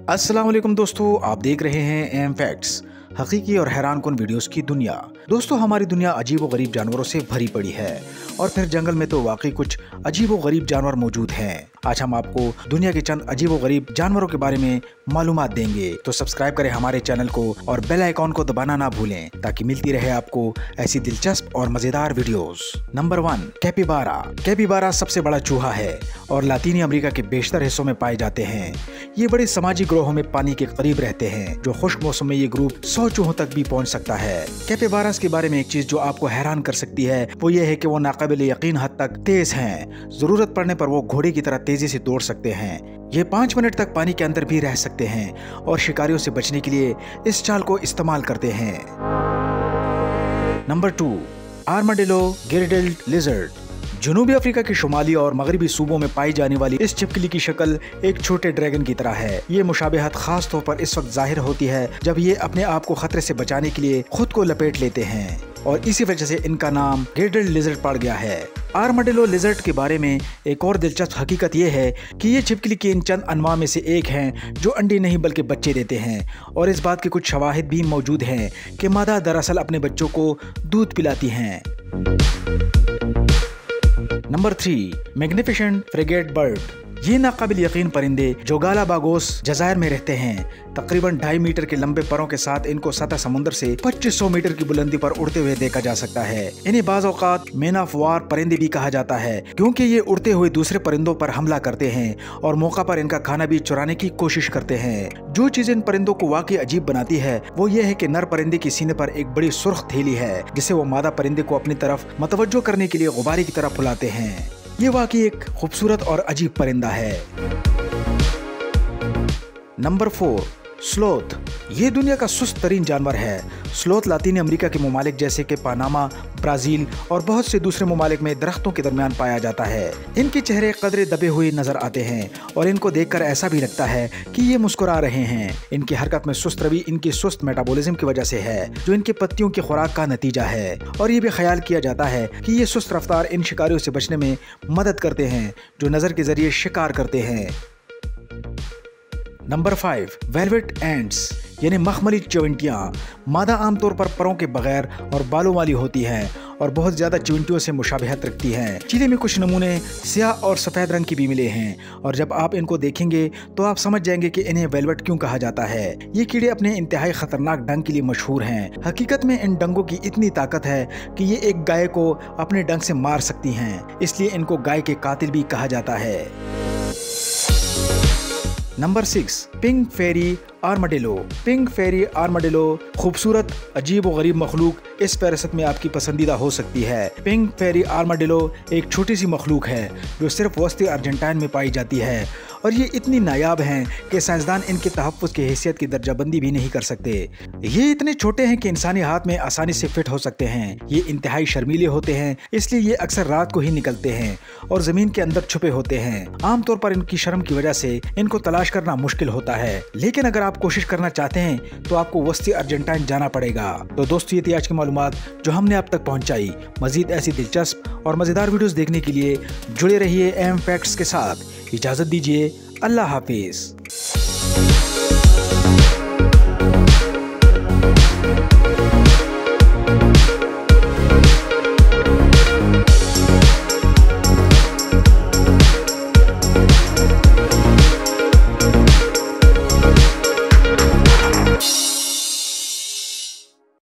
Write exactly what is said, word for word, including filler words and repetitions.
अस्सलाम वालेकुम दोस्तों, आप देख रहे हैं एम फैक्ट्स, हकीकी और हैरान कुन वीडियोस की दुनिया। दोस्तों, हमारी दुनिया अजीब व गरीब जानवरों से भरी पड़ी है और फिर जंगल में तो वाकई कुछ अजीब व गरीब जानवर मौजूद हैं। आज हम आपको दुनिया के चंद अजीब व गरीब जानवरों के बारे में मालूमात देंगे, तो सब्सक्राइब करें हमारे चैनल को और बेल आइकॉन को दबाना ना भूलें ताकि मिलती रहे आपको ऐसी दिलचस्प और मजेदार videos. Number one, capybara. Capybara सबसे बड़ा चूहा है और लातीनी अमेरिका के बेशतर हिस्सों में पाए जाते हैं। ये बड़े समाजी ग्रोहों में पानी के करीब रहते हैं, जो खुश्क मौसम में ये ग्रुप सौ चूहों तक भी पहुंच सकता है। कैपिबारास के बारे में एक चीज जो आपको हैरान कर सकती है वो ये है कि वो नाकाबिल यकीन हद तक तेज हैं। जरूरत पड़ने पर वो घोड़े की तरह तेजी से दौड़ सकते हैं। ये पाँच मिनट तक पानी के अंदर भी रह सकते हैं और शिकारियों से बचने के लिए इस चाल को इस्तेमाल करते हैं। Number two, armadillo girdled lizard. जनूबी अफ्रीका के शुमाली और मगरबी सूबों में पाई जाने वाली इस छिपकली की शक्ल एक छोटे ड्रैगन की तरह है। ये मुशाबिहत खास तौर पर इस वक्त जाहिर होती है जब ये अपने आप को खतरे से बचाने के लिए खुद को लपेट लेते हैं और इसी वजह से इनका नाम गिरडेल्ड लिजर्ड पड़ गया है। आर्माडिलो लिजर्ड के बारे में एक और दिलचस्प हकीकत ये है कि ये छिपकली के इन चंद अनवा में से एक हैं जो अंडे नहीं बल्कि बच्चे देते हैं और इस बात के कुछ शवाहिद भी मौजूद हैं कि मादा दरअसल अपने बच्चों को दूध पिलाती हैं। Number three, magnificent frigate bird. ये नाकाबिल यकीन परिंदे जो गालापागोस जज़ायर में रहते हैं, तकरीबन ढाई मीटर के लंबे परों के साथ इनको सतह समुद्र से पच्चीस सौ मीटर की बुलंदी पर उड़ते हुए देखा जा सकता है। इन्हें बाज़ औक़ात मैन ऑफ वार परिंदे भी कहा जाता है क्योंकि ये उड़ते हुए दूसरे परिंदों पर हमला करते हैं और मौका पर इनका खाना भी चुराने की कोशिश करते हैं। जो चीज इन परिंदों को वाकई अजीब बनाती है वो ये है कि नर परिंदे के सीने पर एक बड़ी सुर्ख थैली है जिसे वो मादा परिंदे को अपनी तरफ मतवज्जो करने के लिए गुब्बारे की तरह फुलाते हैं। ये वाकई एक खूबसूरत और अजीब परिंदा है। Number four, sloth. ये दुनिया का सुस्त तरीन जानवर है। स्लोथ लातीनी अमेरिका के ममालिक जैसे कि पनामा, ब्राजील और बहुत से दूसरे ममालिक में दरख्तों के दरमियान पाया जाता है। इनके चेहरे कदरे दबे हुए नजर आते हैं और इनको देखकर ऐसा भी लगता है कि ये मुस्कुरा रहे हैं। इनकी हरकत में सुस्त रवि इनकी सुस्त मेटाबॉलिज्म की वजह से है जो इनके पत्तियों की खुराक का नतीजा है और ये भी ख्याल किया जाता है कि ये सुस्त रफ्तार इन शिकारियों से बचने में मदद करते हैं जो नजर के जरिए शिकार करते हैं। नंबर फाइव, वेलवेट एंट्स यानी मखमली चिवंटियाँ। मादा आमतौर पर परों के बगैर और बालों वाली होती हैं और बहुत ज़्यादा चिवंटियों से मुशाबिहत रखती हैं। चिली में कुछ नमूने सियाह और सफ़ेद रंग की भी मिले हैं और जब आप इनको देखेंगे तो आप समझ जाएंगे कि इन्हें वेलवेट क्यों कहा जाता है। ये कीड़े अपने इंतहाई ख़तरनाक डंक के लिए मशहूर हैं। हकीकत में इन डंगों की इतनी ताकत है कि ये एक गाय को अपने डंक से मार सकती हैं, इसलिए इनको गाय के कातिल भी कहा जाता है। Number six, pink fairy armadillo. Pink fairy armadillo खूबसूरत अजीब व गरीब मखलूक इस फहरिस्त में आपकी पसंदीदा हो सकती है। पिंक फेरी आर्माडिलो एक छोटी सी मखलूक है जो सिर्फ वस्ती अर्जेंटाइन में पाई जाती है और ये इतनी नायाब हैं कि साइंसदान इनके तहफ़्फ़ुज़ की हैसियत की दर्जाबंदी भी नहीं कर सकते। ये इतने छोटे हैं कि इंसानी हाथ में आसानी से फिट हो सकते हैं। ये इंतहाई शर्मीले होते हैं, इसलिए ये अक्सर रात को ही निकलते हैं और ज़मीन के अंदर छुपे होते हैं। आमतौर पर इनकी शर्म की वजह से इनको तलाश करना मुश्किल होता है, लेकिन अगर आप कोशिश करना चाहते हैं तो आपको वस्ती अर्जेंटाइन जाना पड़ेगा। तो दोस्तों, ये थी आज की मालूमात जो हमने अब तक पहुंचाई। मजीद ऐसी दिलचस्प और मजेदार वीडियोस देखने के लिए जुड़े रहिए एम फैक्ट्स के साथ। इजाजत दीजिए, अल्लाह हाफिज।